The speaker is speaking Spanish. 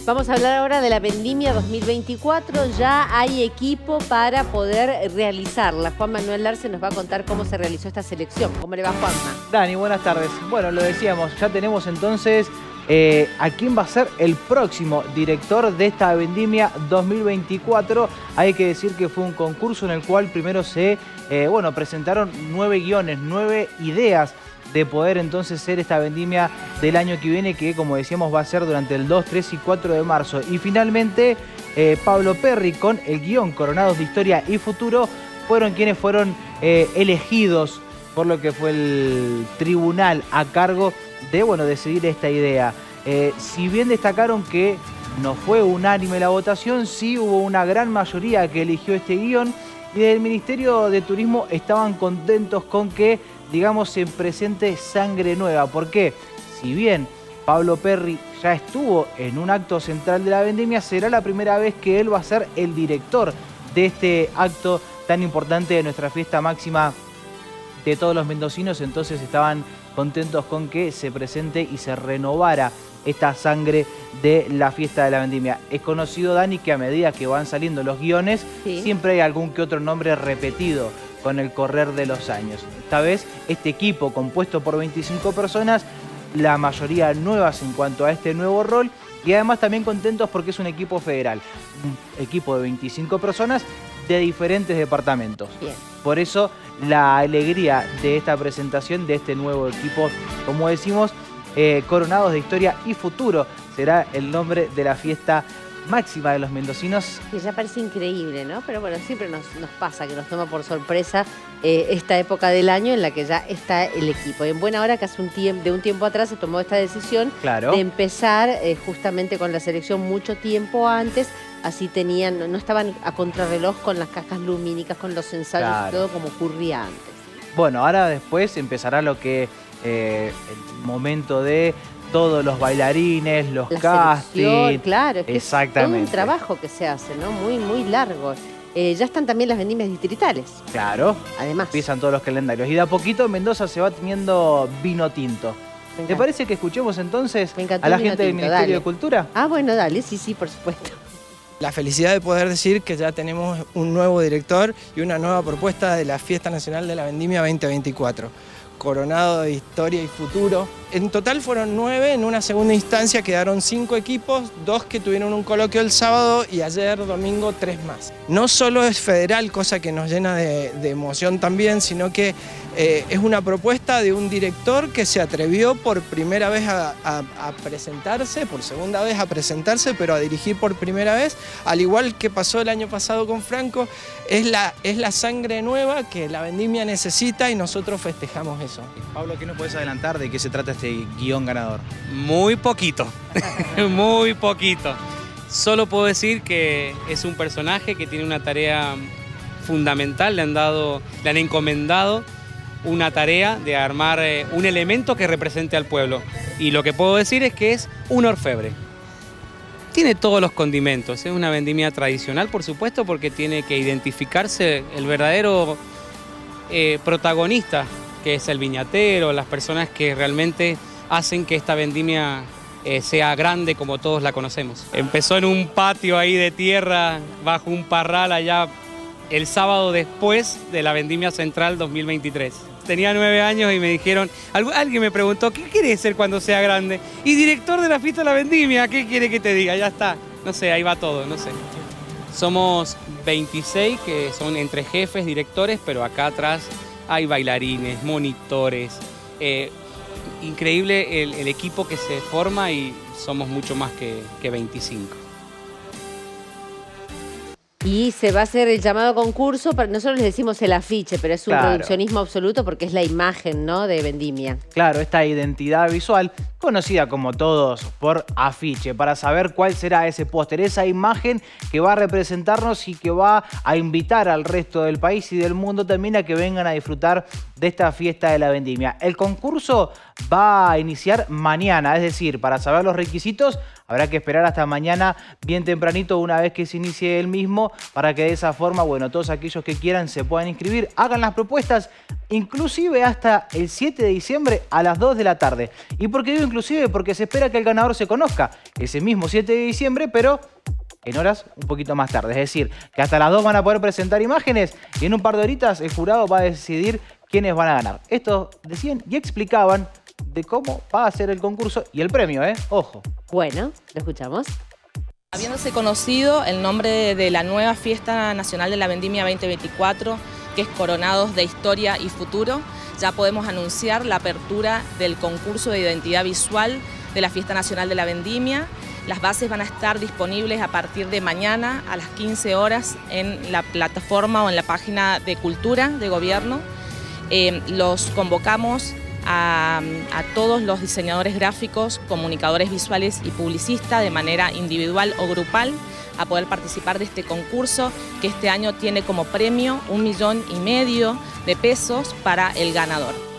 Vamos a hablar ahora de la Vendimia 2024. Ya hay equipo para poder realizarla. Juan Manuel Larce nos va a contar cómo se realizó esta selección. ¿Cómo le va, Juanma? Dani, buenas tardes. Bueno, lo decíamos, ya tenemos entonces a quién va a ser el próximo director de esta Vendimia 2024. Hay que decir que fue un concurso en el cual primero se presentaron 9 guiones, 9 ideas de poder entonces ser esta vendimia del año que viene, que como decíamos va a ser durante el 2, 3 y 4 de marzo. Y finalmente Pablo Perry con el guión Coronados de Historia y Futuro fueron quienes fueron elegidos por lo que fue el tribunal a cargo de decidir esta idea. Si bien destacaron que no fue unánime la votación, sí hubo una gran mayoría que eligió este guión, y del Ministerio de Turismo estaban contentos con que, digamos, se presente sangre nueva. ¿Por qué? Si bien Pablo Perry ya estuvo en un acto central de la vendimia, será la primera vez que él va a ser el director de este acto tan importante de nuestra fiesta máxima de todos los mendocinos. Entonces estaban contentos con que se presente y se renovara esta sangre de la fiesta de la vendimia. Es conocido, Dani, que a medida que van saliendo los guiones, siempre hay algún que otro nombre repetido con el correr de los años. Esta vez, este equipo compuesto por 25 personas, la mayoría nuevas en cuanto a este nuevo rol, y además también contentos porque es un equipo federal, un equipo de 25 personas de diferentes departamentos. Bien. Por eso, la alegría de esta presentación de este nuevo equipo, como decimos, Coronados de Historia y Futuro, será el nombre de la fiesta máxima de los mendocinos. Que ya parece increíble, ¿no? Pero bueno, siempre nos pasa que nos toma por sorpresa esta época del año en la que ya está el equipo. Y en buena hora que de un tiempo atrás se tomó esta decisión de empezar justamente con la selección mucho tiempo antes. Así no estaban a contrarreloj con las cajas lumínicas, con los ensayos y todo como ocurría antes. Bueno, ahora después empezará lo que el momento de todos los bailarines, los castings. Claro, es que exactamente. Es todo un trabajo que se hace, ¿no? Muy, muy largo. Ya están también las vendimias distritales. Claro. Además. Empiezan todos los calendarios. Y de a poquito Mendoza se va teniendo vino tinto. ¿Te parece que escuchemos entonces a la gente del Ministerio de Cultura? Ah, bueno, dale. Sí, por supuesto. La felicidad de poder decir que ya tenemos un nuevo director y una nueva propuesta de la Fiesta Nacional de la Vendimia 2024. Coronado de Historia y Futuro. En total fueron 9, en una segunda instancia quedaron 5 equipos, 2 que tuvieron un coloquio el sábado y ayer domingo 3 más. No solo es federal, cosa que nos llena de emoción también, sino que es una propuesta de un director que se atrevió por primera vez a presentarse, por segunda vez a presentarse, pero a dirigir por primera vez, al igual que pasó el año pasado con Franco. Es la sangre nueva que la vendimia necesita y nosotros festejamos eso. Pablo, ¿qué nos puedes adelantar de qué se trata este guión ganador? Muy poquito, muy poquito. Solo puedo decir que es un personaje que tiene una tarea fundamental, le han encomendado una tarea de armar un elemento que represente al pueblo. Y lo que puedo decir es que es un orfebre. Tiene todos los condimentos, es una vendimia tradicional, por supuesto, porque tiene que identificarse el verdadero protagonista, que es el viñatero, las personas que realmente hacen que esta vendimia sea grande como todos la conocemos. Empezó en un patio ahí de tierra, bajo un parral allá, el sábado después de la Vendimia Central 2023. Tenía 9 años y me dijeron, alguien me preguntó, ¿qué querés ser cuando sea grande? Y director de la fiesta de la vendimia, ¿qué quiere que te diga? Ya está, no sé, ahí va todo, no sé. Somos 26 que son entre jefes, directores, pero acá atrás hay bailarines, monitores. Increíble el equipo que se forma y somos mucho más que 25. Y se va a hacer el llamado concurso, nosotros les decimos el afiche, pero es un produccionismo absoluto porque es la imagen, ¿no?, de vendimia. Claro, esta identidad visual, conocida como todos por afiche, para saber cuál será ese póster, esa imagen que va a representarnos y que va a invitar al resto del país y del mundo también a que vengan a disfrutar de esta fiesta de la vendimia. El concurso va a iniciar mañana, es decir, para saber los requisitos habrá que esperar hasta mañana bien tempranito una vez que se inicie el mismo, para que de esa forma, todos aquellos que quieran se puedan inscribir, hagan las propuestas inclusive hasta el 7 de diciembre a las 2 de la tarde. ¿Y por qué digo inclusive? Porque se espera que el ganador se conozca ese mismo 7 de diciembre, pero en horas un poquito más tarde. Es decir, que hasta las 2 van a poder presentar imágenes y en un par de horitas el jurado va a decidir quiénes van a ganar. Esto decían y explicaban de cómo va a ser el concurso y el premio, Ojo. Bueno, lo escuchamos. Habiéndose conocido el nombre de la nueva Fiesta Nacional de la Vendimia 2024, que es Coronados de Historia y Futuro, ya podemos anunciar la apertura del concurso de identidad visual de la Fiesta Nacional de la Vendimia. Las bases van a estar disponibles a partir de mañana a las 15 horas en la plataforma o en la página de Cultura de Gobierno. Los convocamos a todos los diseñadores gráficos, comunicadores visuales y publicistas de manera individual o grupal a poder participar de este concurso que este año tiene como premio 1,5 millones de pesos para el ganador.